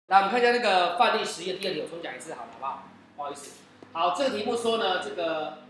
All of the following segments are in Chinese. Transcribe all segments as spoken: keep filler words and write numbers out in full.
来，我们看一下那个范例实验第二题，我重讲一次好了，好不好？不好意思。好，这个题目说呢，这个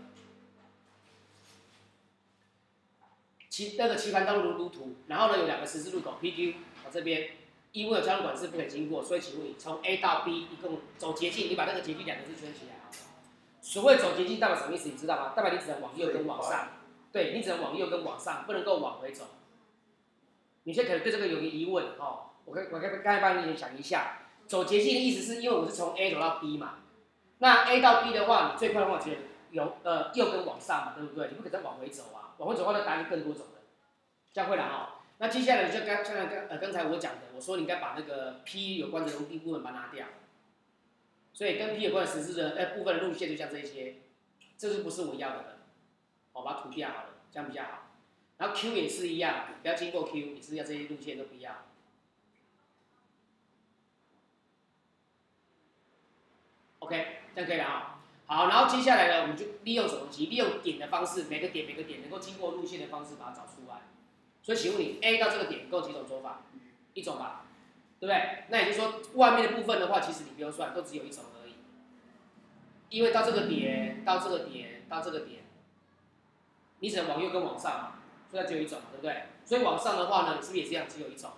棋那个棋盘道路路图，然后呢有两个十字路口 P Q， 我这边因为有交通管制不可以经过，所以请问你从 A 到 B 一共走捷径，你把那个捷径两个字圈起来啊。所谓走捷径代表什么意思？你知道吗？代表你只能往右跟往上，对你只能往右跟往上，不能够往回走。你现在可能对这个有个疑问哦，我刚我刚刚才帮你想一下。走捷径的意思是因为我是从 A 走到 B 嘛，那 A 到 B 的话，你最快的话只有呃右跟往上嘛，对不对？你不可能往回走啊，往回走的话，那答案就更多种了。这样会了哈。那接下来就刚像刚呃刚才我讲的，我说你应该把那个 P 有关的容定部分把它拿掉，所以跟 P 有关的实质的呃部分的路线就像这些，这就不是我要的了，我把它涂掉好了，这样比较好。然后 Q 也是一样，不要经过 Q， 也是要这些路线都不要。OK， 这样可以了啊。好，然后接下来呢，我们就利用什么东西？利用点的方式，每个点每个点能够经过路线的方式把它找出来。所以请问你 A 到这个点共几种走法？一种吧，对不对？那也就是说，外面的部分的话，其实你不用算，都只有一种而已。因为到这个点，到这个点，到这个点，你只能往右跟往上嘛，所以它只有一种，对不对？所以往上的话呢，是不是也是一样，只有一种？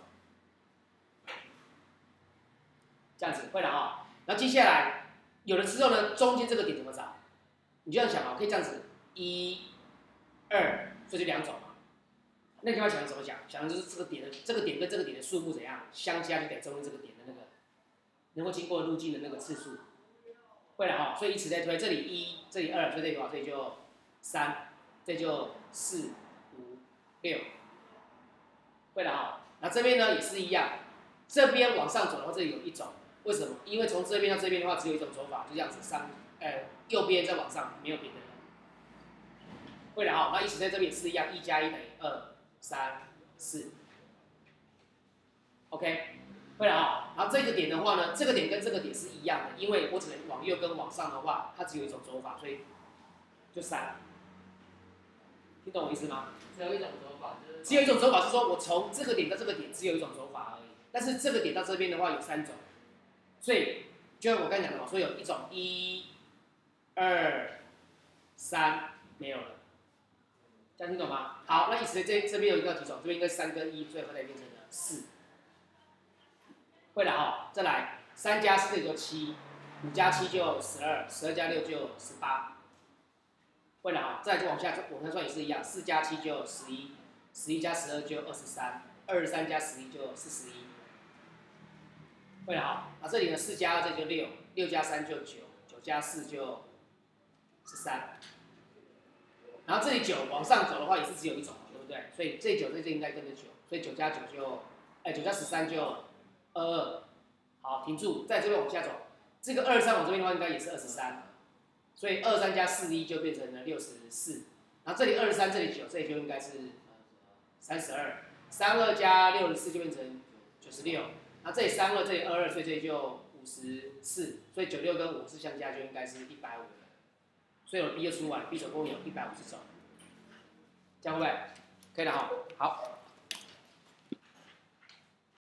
这样子会了啊。然后接下来。有了之后呢，中间这个点怎么找？你就这样想啊，可以这样子，一、二，所以就两种嘛。那你要想怎么讲？想的就是这个点的这个点跟这个点的数目怎样相加，就等于中间这个点的那个能够经过路径的那个次数。会了哈，所以以此类推，这里一，这里二，所以这里多少？这里就三，这就四、五、六。会了哈，那这边呢也是一样，这边往上走的话，这里有一种。为什么？因为从这边到这边的话，只有一种走法，就这样子上，呃，右边再往上，没有别的了。会了哈，那以此在这边也是一样，一加一等于二、三、四。OK， 会了哈。然后这个点的话呢，这个点跟这个点是一样的，因为我只能往右跟往上的话，它只有一种走法，所以就三。听懂我意思吗？ 只有一种走法，就是、 只有一种走法是说我从这个点到这个点只有一种走法而已，但是这个点到这边的话有三种。所以，就像我刚才讲的嘛，所以有一种一、二、三没有了，这样听懂吗？好，那以此这这边有一个几种，这边应该三跟一，所以合起来变成了四。会了哈，再来，三加四就七，五加七就十二，十二加六就十八。会了哈，再就往下往下算也是一样，四加七就十一，十一加十二就二十三，二十三加十一就四十一。会了哈，啊这里呢四加二这就六，六加三就九，九加四就十三。然后这里九往上走的话也是只有一种，对不对？所以这九这这应该跟着九，所以九加九就，哎九加十三就二二。好，停住，在这边往下走，这个二三往这边的话应该也是二十三，所以二三加四一就变成了六十四。然后这里二十三，这里九，这里就应该是三十二，三二加六十四就变成九十六。那这里三二，这里二二，所以这里就五十四，所以九六跟五是相加就应该是一百五了。所以我 B 就出来 ，B 总共有一百五十种，这样会不会？可以了哈，好。